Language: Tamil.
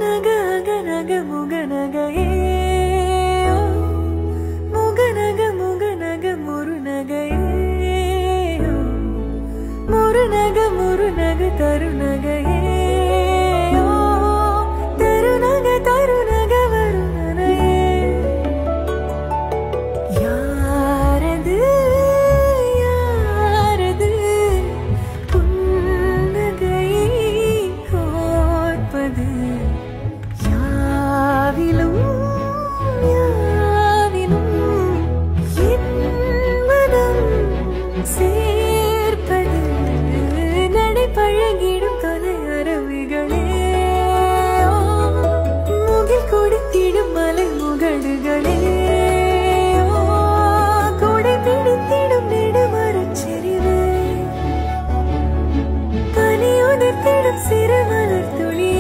முகநக அகநக முகநகையே முகநக முகநக முருநகையே முருநக முருநக தருநகையே தருநக தருநக வருணனையே யாரது யாரது புன்னகை கோர்ப்பது யாவிலும் யாவிலும் என் மனம் சேர்ப்பது நடை பழகிடும் தொலை அரவிகளே முகில் கொடுத்திடும் மலை முகடுகளே கொடை பிடித்திடும் நெடுமரச் செறிவே பனி உதிர்த்திடும் சிறு மலர் துளி